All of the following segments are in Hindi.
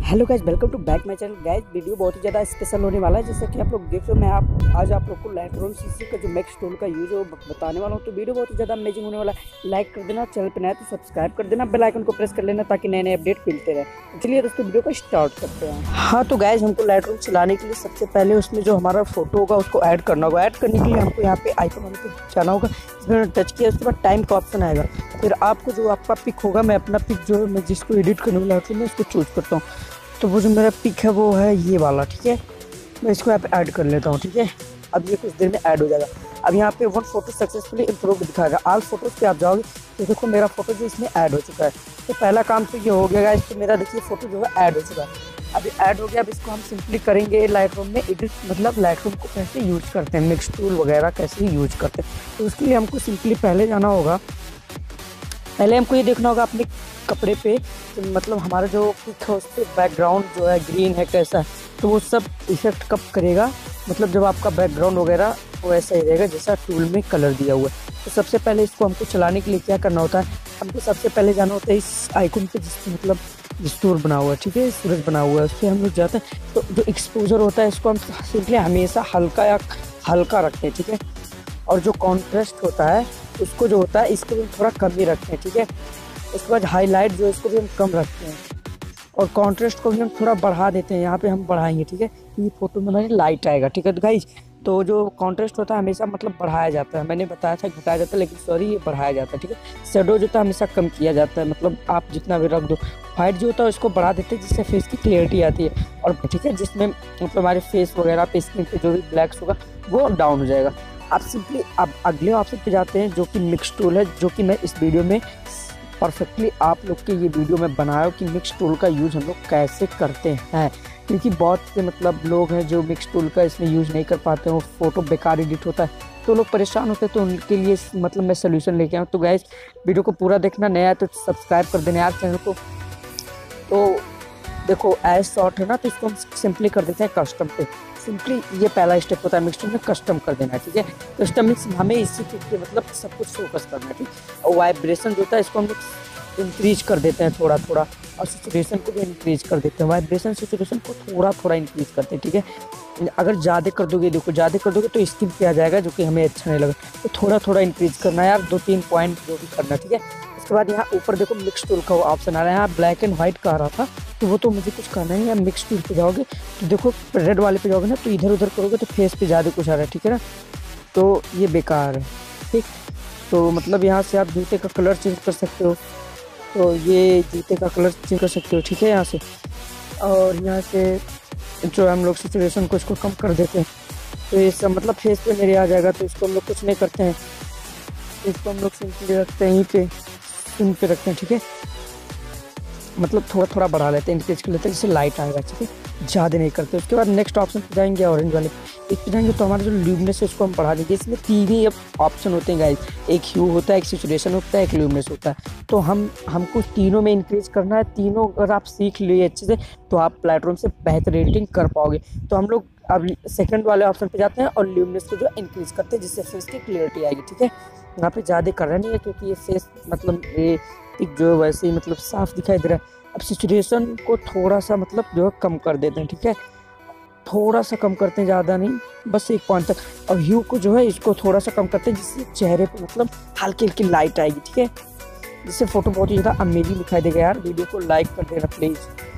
Hello guys, welcome to back my channel. Guys video बहुत ही ज़्यादा स्पेशल होने वाला है। जैसा कि आप लोग देख रहे हो, मैं आज आप लोग को लाइटरूम सीसी का जो मैक्स टूल का यूज है बताने वाला हूँ। तो वीडियो बहुत ही ज़्यादा अमेजिंग होने वाला है। लाइक कर देना, चैनल पर नया तो सब्सक्राइब कर देना, बेल आइकन को प्रेस कर लेना ताकि नए नए अपडेट मिलते रहे। चलिए दोस्तों, वीडियो को स्टार्ट करते हैं। हाँ तो गाइज, हमको लाइटरूम चलाने के लिए सबसे पहले उसमें जो हमारा फोटो होगा उसको ऐड करना होगा। ऐड करने के लिए हमको यहाँ पे आइकन वाले पे जाना होगा। इसमें टच किया, उसके बाद टाइम का ऑप्शन आएगा। फिर आपको जो आपका पिक होगा, मैं अपना पिक जो मैं जिसको एडिट करने वाला लाइटरूम में उसको चूज करता हूँ। तो वो जो मेरा पिक है वो है ये वाला, ठीक है। मैं इसको यहाँ पे ऐड कर लेता हूँ, ठीक है। अब ये कुछ देर में ऐड हो जाएगा। अब यहाँ पे वन फोटो सक्सेसफुली इम्प्रूव दिखाएगा। ऑल फोटोज पे आप जाओगे तो देखो मेरा फोटो जो इसमें ऐड हो चुका है। तो पहला काम तो ये हो गया, इस पर मेरा देखिए फोटो जो है ऐड हो चुका है। अब ये ऐड हो गया। अब इसको हम सिंपली करेंगे लाइटरूम में एडिट, मतलब लाइटरूम को कैसे यूज करते हैं, मिक्स टूल वगैरह कैसे यूज करते हैं। तो उसके लिए हमको सिंपली पहले जाना होगा। पहले हमको ये देखना होगा अपने कपड़े पे, तो मतलब हमारा जो पिक है उस पर बैकग्राउंड जो है ग्रीन है कैसा है। तो वो सब इफेक्ट कब करेगा, मतलब जब आपका बैकग्राउंड वगैरह वो ऐसा ही रहेगा जैसा टूल में कलर दिया हुआ है। तो सबसे पहले इसको हमको चलाने के लिए क्या करना होता है, हमको सबसे पहले जाना होता है इस आइकन पे जिसको मतलब स्टोर बना हुआ है, ठीक है, सूरज बना हुआ है, उस पर हम लोग जाते हैं। तो जो एक्सपोजर होता है इसको हम सिंपली हमेशा हल्का या हल्का रखते हैं, ठीक है। और जो कॉन्ट्रास्ट होता है उसको जो होता है इसको भी थोड़ा कम ही रखते हैं, ठीक है। उसके बाद हाईलाइट जो इसको भी हम कम रखते हैं और कॉन्ट्रास्ट को भी हम थोड़ा बढ़ा देते हैं। यहाँ पे हम बढ़ाएंगे, ठीक है। ये फोटो में हमारी लाइट आएगा, ठीक है। तो गाइस, तो जो कॉन्ट्रास्ट होता है हमेशा मतलब बढ़ाया जाता है। मैंने बताया था घटाया जाता है, लेकिन सॉरी ये बढ़ाया जाता है, ठीक है। शेडो जो होता है हमेशा कम किया जाता है, मतलब आप जितना भी रख दो। वाइट जो होता है उसको बढ़ा देते हैं जिससे फेस की क्लियरिटी आती है, और ठीक है, जिसमें मतलब हमारे फेस वगैरह पे स्क्रीन पे जो भी ब्लैक्स होगा वो डाउन हो जाएगा। आप सिंपली अब अगले ऑप्शन पे जाते हैं जो कि मिक्स टूल है, जो कि मैं इस वीडियो में परफेक्टली आप लोग के ये वीडियो में बनाया हो कि मिक्स टूल का यूज़ हम लोग कैसे करते हैं। क्योंकि बहुत से मतलब लोग हैं जो मिक्स टूल का इसमें यूज़ नहीं कर पाते हैं, वो फोटो बेकार एडिट होता है तो लोग परेशान होते हैं। तो उनके लिए मतलब मैं सोल्यूशन लेके आऊँ। तो गाइस, वीडियो को पूरा देखना, नया है तो सब्सक्राइब कर देना यार चैनल को। तो देखो एज शॉर्ट है ना, तो इसको हम सिंपली कर देते हैं कस्टम पे। सिंपली ये पहला स्टेप होता है मिक्स टूल में कस्टम कर देना है, ठीक है। कस्टम मीन्स हमें इसी पे मतलब सब कुछ फोकस करना है, ठीक। और वाइब्रेशन जो होता है इसको हम लोग इंक्रीज कर देते हैं थोड़ा थोड़ा, और सैचुरेशन को भी इंक्रीज कर देते हैं। वाइब्रेशन सैचुरेशन को थोड़ा थोड़ा इंक्रीज करते हैं, ठीक है। अगर ज़्यादा कर दोगे, देखो ज़्यादा कर दोगे तो स्किप पे आ जाएगा जो कि हमें अच्छा नहीं लगा। तो थोड़ा थोड़ा इंक्रीज करना है यार, 2-3 पॉइंट जो भी करना, ठीक है। उसके बाद यहाँ ऊपर देखो मिक्स टूल का ऑप्शन आ रहा है। यहाँ ब्लैक एंड व्हाइट का आ रहा था, तो वो तो मुझे कुछ करना नहीं है। मिक्स टूल पे जाओगे तो देखो रेड वाले पे जाओगे ना, तो इधर उधर करोगे तो फेस पे ज़्यादा कुछ आ रहा है, ठीक है ना। तो ये बेकार है, ठीक। तो मतलब यहाँ से आप जूते का कलर चेंज कर सकते हो। तो ये जूते का कलर चेंज कर सकते हो, ठीक है, यहाँ से। और यहाँ से जो हम लोग सिचुएशन को इसको कम कर देते हैं, तो ये सब मतलब फेस पे मेरे आ जाएगा। तो इसको हम लोग कुछ नहीं करते हैं, इसको हम लोग सिंपली रखते हैं यहीं पे, इन पे रखते हैं, ठीक है। मतलब थोड़ा थोड़ा बढ़ा लेते हैं, इंक्रीज कर लेते हैं जिससे लाइट आएगा, ठीक है, ज़्यादा नहीं करते। उसके बाद नेक्स्ट ऑप्शन पे जाएंगे, ऑरेंज वाले पे। इस पे जाएंगे तो हमारा जो ल्यूमिनेंस है उसको हम बढ़ा देंगे। इसमें 3 ही ऑप्शन होते हैं गाइस, एक ह्यू होता है, एक सैचुरेशन होता है, एक ल्यूमिनेंस होता है। तो हमको तीनों में इंक्रीज करना है। तीनों अगर आप सीख लिए अच्छे से तो आप लाइटरूम से बेहतर एडिटिंग कर पाओगे। तो हम लोग अब सेकंड वाले ऑप्शन पे जाते हैं और ल्यूमिनेंस को जो इंक्रीज करते हैं जिससे फेस की क्लियरिटी आएगी, ठीक है। यहाँ पे ज़्यादा करना नहीं है क्योंकि ये फेस मतलब ये पिक जो है वैसे ही मतलब साफ दिखाई दे रहा है। अब सिचुएशन को थोड़ा सा मतलब जो है कम कर देते हैं, ठीक है, थोड़ा सा कम करते हैं, ज़्यादा नहीं, बस 1 पॉइंट तक। और ह्यू को जो है इसको थोड़ा सा कम करते हैं जिससे चेहरे पे मतलब हल्की हल्की लाइट आएगी, ठीक है, जिससे फोटो बहुत ही ज़्यादा अमेजिंग दिखाई देगा यार। वीडियो को लाइक कर देना प्लीज़।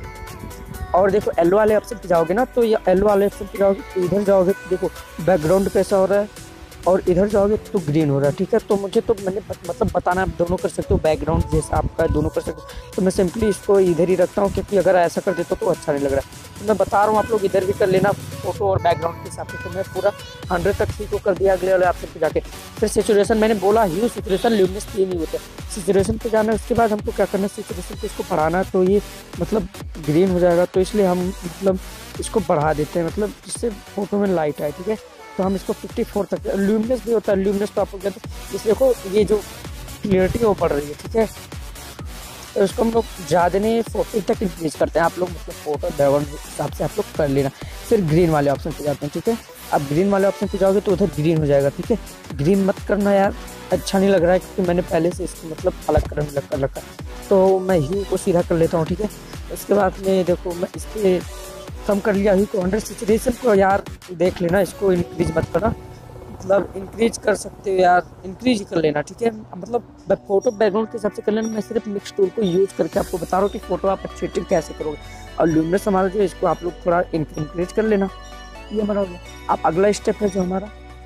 और देखो येलो वाले ऑप्शन पे जाओगे ना, तो ये येलो वाले ऑप्शन पे जाओगे तो इधर जाओगे तो देखो बैकग्राउंड कैसा हो रहा है, और इधर जाओगे तो ग्रीन हो रहा है, ठीक है। तो मुझे तो मैंने मतलब बताना, आप दोनों कर सकते हो, बैकग्राउंड जैसा आपका दोनों कर सकते हो। तो मैं सिंपली इसको इधर ही रखता हूँ क्योंकि अगर ऐसा कर देता तो अच्छा नहीं लग रहा है। तो मैं बता रहा हूँ आप लोग इधर भी कर लेना फोटो और बैकग्राउंड के हिसाब से। तो मैं पूरा 100 तक ही को कर दिया अगले वाले ऑप्शन पे जाके। फिर सिचुएशन मैंने बोला ह्यू सैचुरेशन ल्यूमिनेंस 3 ही होते हैं। सिचुएशन पे जाना है, उसके बाद हमको क्या करना है, सिचुएशन को इसको बढ़ाना है तो ये मतलब ग्रीन हो जाएगा। तो इसलिए हम मतलब इसको बढ़ा देते हैं, मतलब जिससे फोटो में लाइट आए, ठीक है। तो हम इसको 54 तक, ल्यूमिनेंस भी होता है, ल्यूमिनेंस तो आप लोग जानते हैं। इस देखो ये जो क्लियरिटी है वो बढ़ रही है, ठीक है। तो इसको हम लोग ज़्यादा नहीं 40 तक इंक्रीज करते हैं। आप लोग मतलब फोटो बैकग्राउंड के हिसाब से आप लोग कर लेना। फिर ग्रीन वाले ऑप्शन पे जाते हैं, ठीक है। अब ग्रीन वाले ऑप्शन पे जाओगे तो उधर ग्रीन हो जाएगा, ठीक है। ग्रीन मत करना यार, अच्छा नहीं लग रहा है क्योंकि मैंने पहले से इसको मतलब अलग कर रखा। तो मैं ह्यू को सीधा कर लेता हूँ, ठीक है। उसके बाद में देखो मैं इस पर कम कर लिया अभी को अंडर सेचुरेशन को यार देख लेना, इसको इंक्रीज मत करना, मतलब इंक्रीज कर सकते हो यार, इंक्रीज ही कर लेना, ठीक है। मतलब फोटो बैकग्राउंड के हिसाब से कर लेना, मैं सिर्फ मिक्स टूल को यूज़ करके आपको बता रहा हूँ कि फोटो आप अच्छी कैसे करोगे। और ल्यूमिनस हमारा जो है इसको आप लोग थोड़ा इंक्रीज कर लेना, ये हमारा हो गया। अब अगला स्टेप है जो हमारा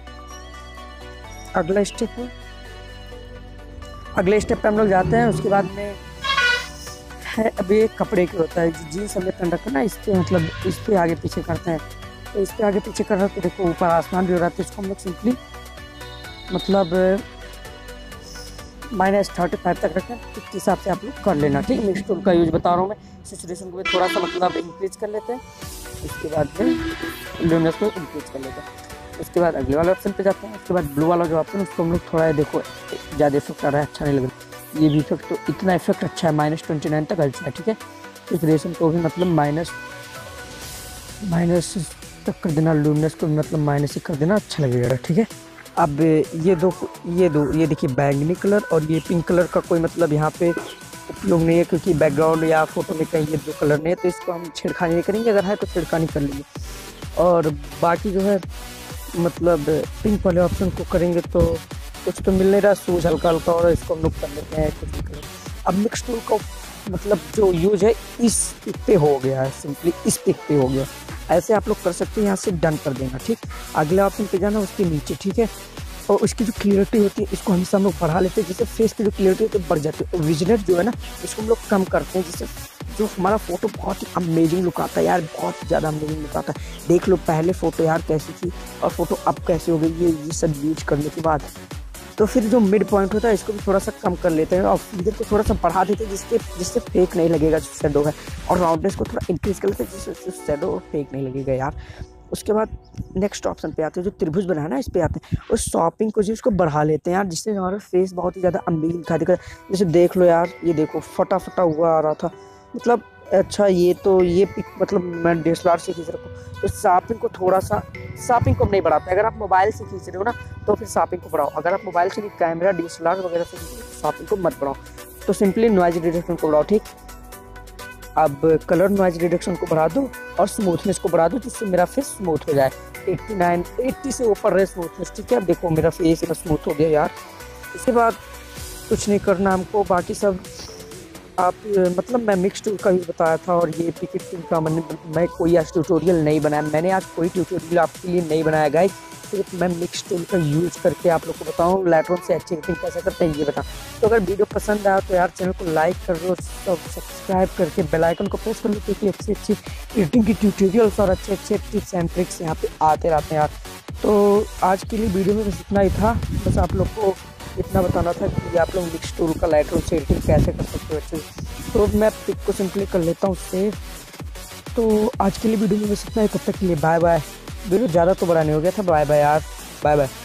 अगला स्टेप है, अगले स्टेप पे हम लोग जाते हैं। उसके बाद में है अभी एक कपड़े की होता है, जो जीन्स हमने पहन रखा ना, इस पे मतलब इस पे आगे पीछे करते हैं, तो इस पे आगे पीछे कर रहे हैं तो देखो ऊपर आसमान भी हो रहा है, तो इसको हम लोग सिंपली मतलब -35 तक रखें, इस हिसाब से आप लोग कर लेना, ठीक। मिक्स टूल का यूज बता रहा हूँ मैं। सैचुरेशन को भी थोड़ा सा मतलब इंक्रीज कर लेते हैं, इसके बाद फिर ल्यूमिनस को इंक्रीज कर लेते हैं। उसके बाद अगले वाले ऑप्शन पे जाते हैं। उसके बाद ब्लू वाला जो ऑप्शन है उसको हम लोग थोड़ा देखो ज़्यादा इफेक्ट आ रहा है, अच्छा नहीं लग रहा, ये भी इफेक्ट तो इतना इफेक्ट अच्छा है, -29 तक अच्छा है, ठीक है। सैचुरेशन को भी मतलब माइनस तक कर देना, ल्यूमिनस को मतलब माइनस ही कर देना, अच्छा लगेगा, ठीक है। अब ये देखिए बैंगनी कलर और ये पिंक कलर का कोई मतलब यहाँ पे उपयोग नहीं है, क्योंकि बैकग्राउंड या फोटो में कहीं ये दो कलर नहीं है, तो इसको हम छेड़खानी नहीं करेंगे, अगर है तो छेड़खानी कर लेंगे। और बाकी जो है मतलब पिंक वाले ऑप्शन को करेंगे तो कुछ तो मिल नहीं रहा, सूज हल्का हल्का, और इसको हम लोग कर लेते हैं कुछ भी करें। अब मिक्स टूल का मतलब जो यूज है इस पिक पे हो गया है, सिंपली इस पिक पे हो गया, ऐसे आप लोग कर सकते हैं, यहाँ से डन कर देना, ठीक। अगले ऑप्शन पे जाना, उसके नीचे, ठीक है। और उसकी जो क्लियरिटी होती है इसको हमेशा हम लोग बढ़ा लेते हैं, जिससे फेस की जो क्लियरिटी होती है बढ़ जाती है। विजिनेट जो है ना इसको हम लोग कम करते हैं, जिससे जो हमारा फोटो बहुत ही अमेजिंग लुक आता है यार, बहुत ज़्यादा अमेजिंग लुक आता है। देख लो पहले फ़ोटो यार कैसी थी और फोटो अब कैसे हो गई, ये सब यूज करने के बाद। तो फिर जो मिड पॉइंट होता है इसको भी थोड़ा सा कम कर लेते हैं और फिगर को थोड़ा सा बढ़ा देते हैं, जिससे फेक नहीं लगेगा जो शेडो है। और राउंडनेस को थोड़ा इंक्रीज कर लेते हैं, जिससे शेडो फेक नहीं लगेगा यार। उसके बाद नेक्स्ट ऑप्शन पे आते हैं, जो त्रिभुज बनाना है इस पे आते हैं, उस शॉपिंग को जो इसको बढ़ा लेते हैं यार, जिससे हमारा फेस बहुत ही ज़्यादा अमेजिंग दिखाई देगा। जैसे देख लो यार, ये देखो फटा फटा हुआ आ रहा था, मतलब अच्छा ये पिक मतलब मैं DSLR से खींच रखा हूँ, तो शॉपिंग को थोड़ा सा, शॉपिंग को नहीं बढ़ाते। अगर आप मोबाइल से खींच रहे हो ना तो फिर शॉपिंग को बढ़ाओ, अगर आप मोबाइल से कैमरा DSLR वगैरह से खींच रहे हो तो शॉपिंग को मत बढ़ाओ, तो सिंपली नॉइज रिडक्शन को बढ़ाओ, ठीक। अब कलर नॉइज रिडक्शन को बढ़ा दो और स्मूथनेस को बढ़ा दो, जिससे मेरा फेस स्मूथ हो जाए। 80 से ऊपर रहे स्मूथनेस, ठीक है। अब देखो मेरा फेस इतना स्मूथ हो गया यार। इसके बाद कुछ नहीं करना हमको, बाकी सब आप मतलब मैं मिक्स टूल का यूज़ बताया था, और ये पिकेट टूल का मैं कोई आज ट्यूटोरियल नहीं बनाया, मैंने आज कोई ट्यूटोरियल आपके लिए नहीं बनाया गाइस, सिर्फ मैं मिक्स टूल का यूज़ करके आप लोग को बताऊँ लाइटरूम से अच्छी एडिटिंग कैसे करते हैं ये बताऊँ। तो अगर वीडियो पसंद आया तो यार चैनल को लाइक कर दो, सब्सक्राइब करके बेल आइकन को प्रेस कर लो, क्योंकि अच्छी अच्छी एडिटिंग की ट्यूटोरियल्स और अच्छे अच्छे टिप्स एंड ट्रिक्स यहाँ पे आते रहते हैं यार। तो आज के लिए वीडियो में बस इतना ही था, बस आप लोग को इतना बताना था कि आप लोग मिक्स टूल का लाइटरूम से एडिटिंग कैसे कर सकते हो अच्छे। तो मैं पिक को सिंपली कर लेता हूँ सेव। तो आज के लिए वीडियो में बस इतना ही, तब तक के लिए बाय बाय। वीडियो ज़्यादा तो बड़ा नहीं हो गया था, बाय बाय यार, बाय बाय।